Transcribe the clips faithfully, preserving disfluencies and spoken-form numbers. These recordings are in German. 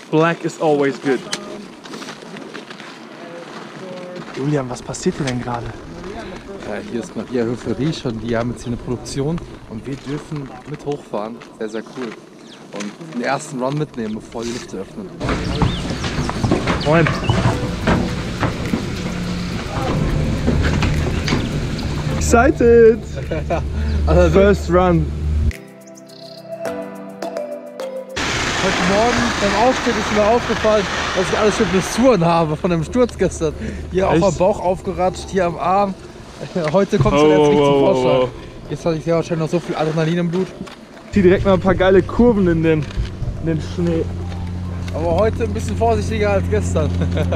Black is always good. Julian, was passiert hier denn gerade? Ja, hier ist Maria Höfel-Riesch und die haben jetzt hier eine Produktion und wir dürfen mit hochfahren. Sehr, sehr cool. Und den ersten Run mitnehmen, bevor die Lifte öffnen. Moin. Excited! Also first run. Heute Morgen beim Aufstehen ist mir aufgefallen, dass ich alles für Blessuren habe von dem Sturz gestern. Hier Echt? auch am Bauch aufgeratscht, hier am Arm. Heute kommt es Oh, jetzt oh, nicht zum oh, Vorschein. oh. Jetzt hatte ich ja wahrscheinlich noch so viel Adrenalin im Blut. Zieh direkt mal ein paar geile Kurven in den, in den Schnee. Aber heute ein bisschen vorsichtiger als gestern.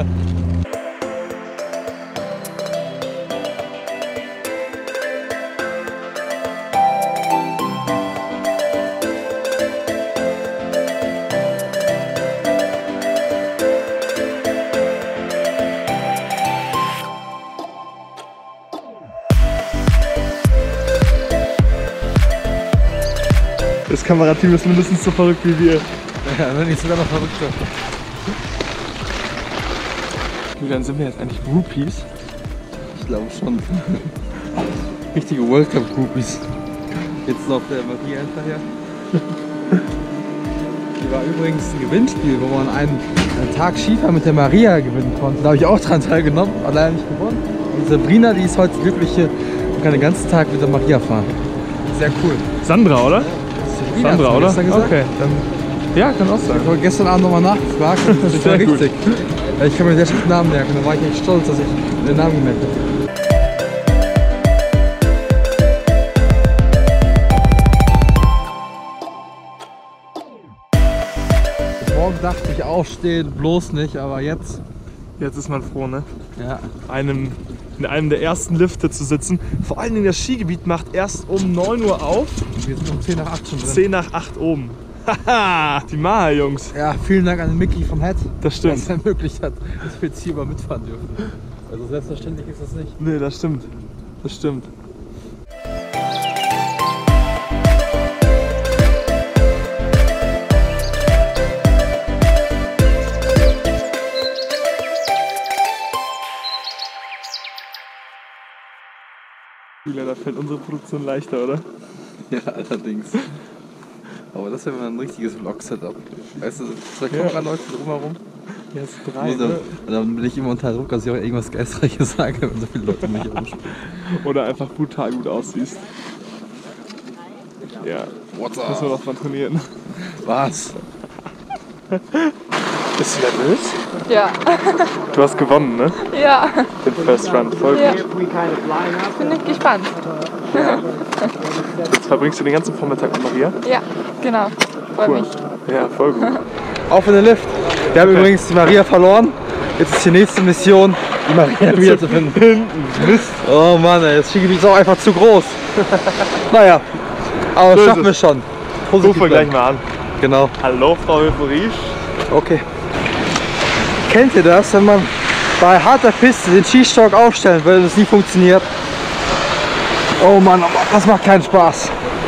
Das Kamerateam ist mindestens so verrückt wie wir. Ja, wenn nicht sogar noch verrückter. Julian, sind wir jetzt eigentlich Groupies? Ich glaube schon. Richtige World Cup Groupies. Jetzt noch der Maria hinterher. Hier war übrigens ein Gewinnspiel, wo man einen, einen Tag Skifahren mit der Maria gewinnen konnte. Da habe ich auch dran teilgenommen, aber leider nicht gewonnen. Und Sabrina, die ist heute die glückliche und kann den ganzen Tag mit der Maria fahren. Sehr cool. Sandra, oder? Sabrina, Sandra, hast du oder? gestern gesagt? Okay, dann. Ja, kann auch sein. Ich habe gestern Abend nochmal nachgefragt. Das ist Sehr gut. richtig. Ja, ich kann mir sehr schlecht den Namen merken. Da war ich echt stolz, dass ich den Namen gemerkt habe. Morgen dachte ich aufstehen, bloß nicht, aber jetzt. Jetzt ist man froh, ne? Ja. Einem, in einem der ersten Lifte zu sitzen. Vor allem in das Skigebiet macht erst um neun Uhr auf. Wir sind um zehn nach acht schon drin. zehn nach acht oben. Haha, die Maha-Jungs. Ja, vielen Dank an den Micky vom Head, Das der stimmt. es ermöglicht hat, dass wir jetzt hier mal mitfahren dürfen. Also selbstverständlich ist das nicht. Nee, das stimmt. Das stimmt. Julia, da fällt unsere Produktion leichter, oder? Ja, allerdings. Aber das wäre mal ein richtiges Vlog-Setup. Weißt du, zwei Ja. Kameraleute drumherum. Ja, ist drei, Und dann, ne? und dann bin ich immer unter Druck, dass ich auch irgendwas Geistreiches sage, wenn so viele Leute mich umspielen. Oder einfach brutal gut aussiehst. Ja, What's müssen wir noch mal trainieren. Was? Bist du nervös? Ja. Du hast gewonnen, ne? Ja. Den First Run. Voll Ja. gut. Bin ich gespannt. Jetzt verbringst du den ganzen Vormittag mit Maria? Ja, genau. Freue Cool. mich. Ja, voll gut. Auf in den Lift. Wir haben übrigens die Maria verloren. Jetzt ist die nächste Mission, die Maria wieder zu finden. Mist. Oh Mann, ey, das Skigebiet ist auch einfach zu groß. Naja, aber So das ist schaffen wir es. schon. Rufen wir gleich bleiben. mal an. Genau. Hallo, Frau Höfel-Riesch. Okay. Kennt ihr das, wenn man bei harter Piste den Skistock aufstellen will und es nie funktioniert? Oh Mann, das macht keinen Spaß.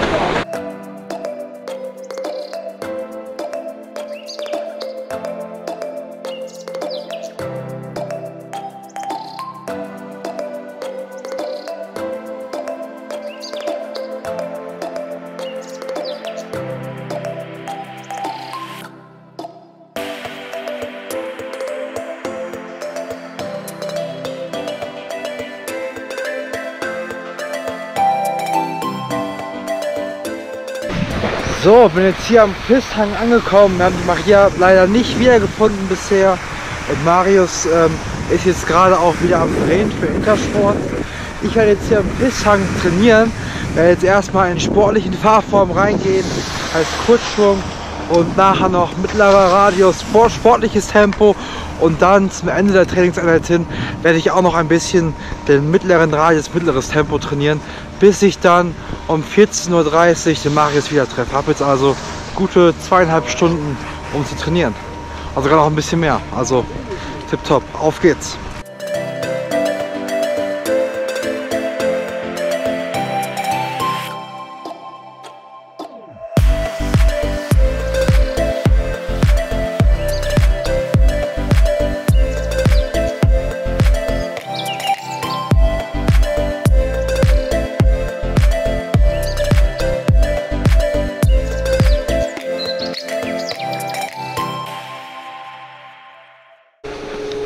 So, bin jetzt hier am Pisshang angekommen. Wir haben die Maria leider nicht wiedergefunden bisher. Und Marius ähm, ist jetzt gerade auch wieder am Trainen für Intersport. Ich werde jetzt hier am Pisshang trainieren. Werde jetzt erstmal in sportlichen Fahrform reingehen, als Kurzschwung und nachher noch mittlerer Radius, vor sportliches Tempo. Und dann zum Ende der Trainingseinheit hin werde ich auch noch ein bisschen den mittleren Radius, mittleres Tempo trainieren, bis ich dann um vierzehn Uhr dreißig den Marius wieder treffe. Habe jetzt also gute zweieinhalb Stunden, um zu trainieren. Also gerade auch ein bisschen mehr. Also tipptopp. Auf geht's.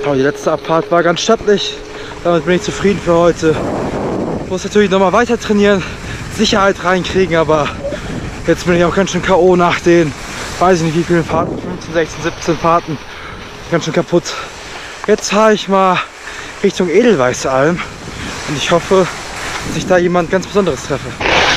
Aber die letzte Abfahrt war ganz stattlich. Damit bin ich zufrieden für heute. Ich muss natürlich noch mal weiter trainieren, Sicherheit reinkriegen, aber jetzt bin ich auch ganz schön K O nach den, weiß ich nicht wie vielen Fahrten, fünfzehn, sechzehn, siebzehn Fahrten. Ganz schön kaputt. Jetzt fahre ich mal Richtung Edelweißalm und ich hoffe, dass ich da jemand ganz Besonderes treffe.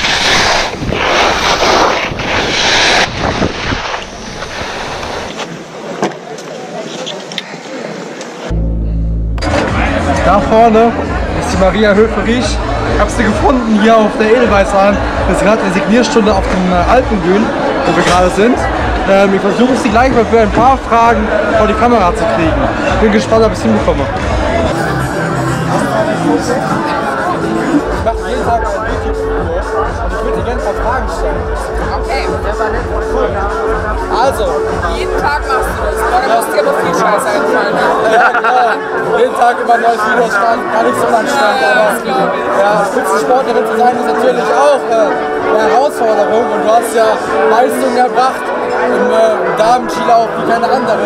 Da vorne ist die Maria Höferisch. Ich habe sie gefunden hier auf der Edelweißalm. Das ist gerade eine Signierstunde auf dem Alpenbühnen, wo wir gerade sind. Ähm, ich versuche sie gleich mal für ein paar Fragen vor die Kamera zu kriegen. Bin gespannt, ob ich es hinbekomme. Ich mache jeden Tag ein YouTube-Video und ich würde dir gerne ein paar Fragen stellen. Okay. Also, Jeden Tag machst du das. Aber da muss dir aber viel Scheiß einfallen. ja genau, jeden Tag immer ein neues Video starten, gar nicht so lang stand, aber ja, Spitzensportlerin zu sein ist natürlich auch äh, eine Herausforderung und du hast ja Leistungen erbracht im äh, Damen-Skilauf wie keine andere,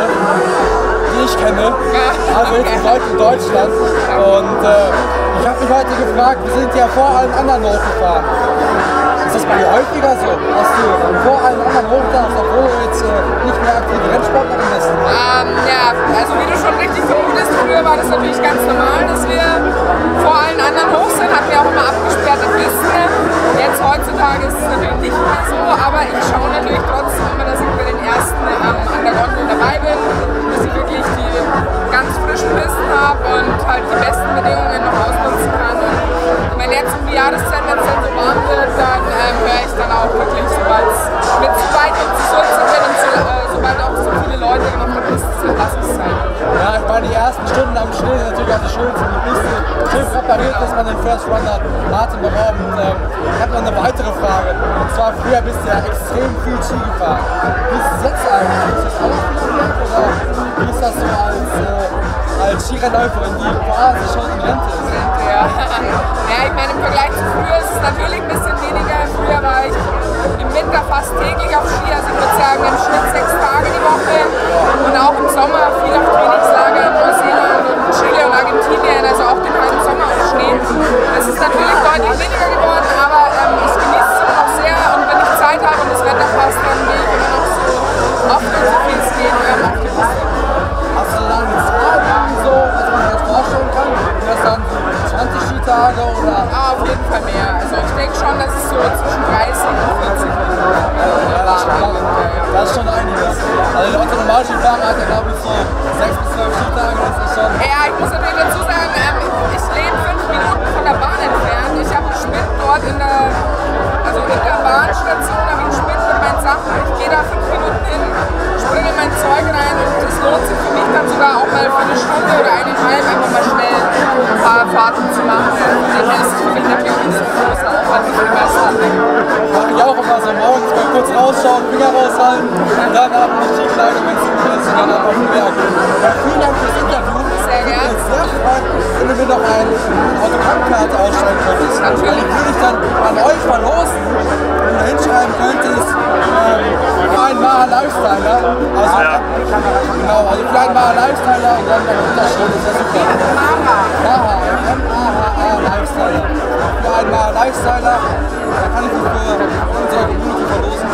die ich kenne, also insgesamt in Deutschland. Und äh, ich habe mich heute gefragt, wir sind ja vor allen anderen hochgefahren. Ist das bei dir häufiger so, dass du vor allen anderen hoch darfst, obwohl du jetzt äh, nicht mehr aktive Rennsportlerin bist? Ähm, ja, also wie du schon richtig vermutest, früher war das natürlich ganz normal, dass wir vor allen anderen hoch sind, hatten wir auch immer abgesperrte Pisten. Jetzt heutzutage ist es natürlich nicht mehr so, aber ich schaue natürlich trotzdem immer, dass ich bei den ersten ähm, an der Gondel dabei bin, dass ich wirklich die ganz frischen Pisten habe und halt die besten Bedingungen noch ausnutzen kann. Und wenn jetzt um die Jahreszeit, wenn es dann so warm wird, dann ähm, höre ich dann auch wirklich, sobald es mit zu weit und zu sulzig wird und so, äh, sobald auch so viele Leute auf der Piste sind, lass es sein. Ja, ich meine, die ersten Stunden am Schnee sind natürlich auch die schönsten. Die Piste schön präpariert ist, man den First Runner atemberaubend. Ähm, ich habe noch eine weitere Frage. Und zwar, früher bist du ja extrem viel Ski gefahren. Wie ist es jetzt eigentlich? Ist das auch viel oder wie ist das so als, äh, als Skirenläuferin, die quasi schon in Rente ist? Ja. Ja, ich meine, im Vergleich zu früher ist es natürlich ein bisschen weniger. Früher war ich im Winter fast täglich auf Ski, also ich würde sagen im Schnitt sechs Tage die Woche und auch im Sommer viel auf Trainingslager in Neuseeland und Chile und Argentinien, also auch den halben Sommer auf Schnee. Das ist natürlich deutlich weniger geworden, aber ähm, ich genieße es immer noch sehr und wenn ich Zeit habe und das Wetter passt, dann gehe ich immer noch so oft und so viel es geht ähm, auf die Piste. Hast du da eine Zahl, so, was man jetzt vorstellen kann? Sind das dann zwanzig Skitage oder? Ah, auf jeden Fall mehr. Also ich denke schon, dass es so zwischen dreißig und vierzig Ja, das, ist schon, das ist schon einiges. Also die Leute normal Skifahren hat ja glaube ich so sechs bis zwölf Skitage, das ist schon. Ja, ich muss natürlich dazu sagen, ähm, ich lebe fünf Minuten von der Bahn entfernt. Ich habe einen Schmidt dort in der, also in der Bahnstation, habe ich einen Schmidt mit meinen Sachen. Ich gehe da fünf Minuten hin, springe mein Zeug rein und es lohnt sich für mich dann sogar auch mal für eine Stunde oder eineinhalb einfach mal schnell ein paar Fahrten zu machen. Dem ist es für mich natürlich nicht so groß Aufwand wie für die meisten. Mache ich auch immer so morgens mal kurz rausschauen, Finger raushalten und dann ab in die Skikleidung, wenn es gut ist, und dann ab auf den Berg. Ja, vielen Dank fürs Interview. Sehr gerne. Ich würde sehr freuen, wenn du mir noch eine Autogrammkarte ausstellen könntest. Natürlich. Die würde ich dann an euch verlosen und da hinschreiben könntest, ähm, für einen Maher Lifestyler. Also, Ja. genau, also für einen Maher Lifestyler und dann eine Unterschrift, das ist ja super. Mama. Maha, M A H A Lifestyler. Für einen Maher Lifestyler, da kann ich mich für unsere Community verlosen.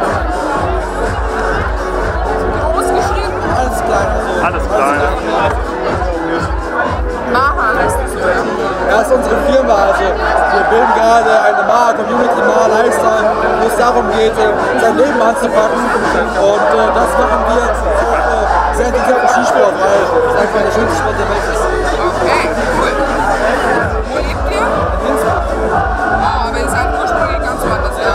Groß geschrieben. Alles klein. Also, Alles klein. Maha heißt es so. Das ist unsere Firma, also wir bilden gerade eine Maha Community, Maha Lifestyle, wo es darum geht, sein Leben anzupacken und äh, das machen wir auch äh, sehr intensiv im Skisport, weil es einfach der schönste Sport der Welt ist. Okay, cool. Wo lebt ihr? Ah, aber ihr seid ursprünglich ganz woanders, ja.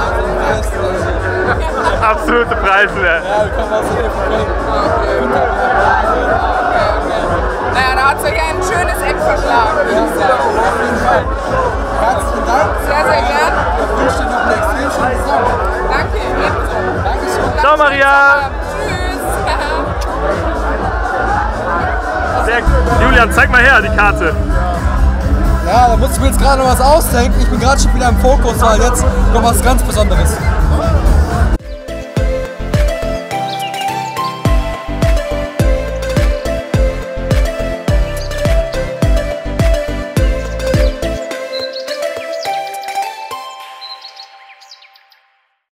Absolute Preise. Ja, wir kommen aus der Nähe von Köln. Okay, okay. Naja, da hat es euch ein schönes Eck verschlagen, würde ich sagen. Auf jeden Fall. Herzlichen Dank. Sehr, sehr gern. Ich wünsche dir noch eine extrem schöne Saison. Danke, ebenso. Dankeschön. Ciao Maria. Tschüss. Sehr gut. Julian, zeig mal her die Karte. Ja, da musst du mir jetzt gerade noch was ausdenken. Ich bin gerade schon wieder im Fokus, weil jetzt kommt was ganz Besonderes.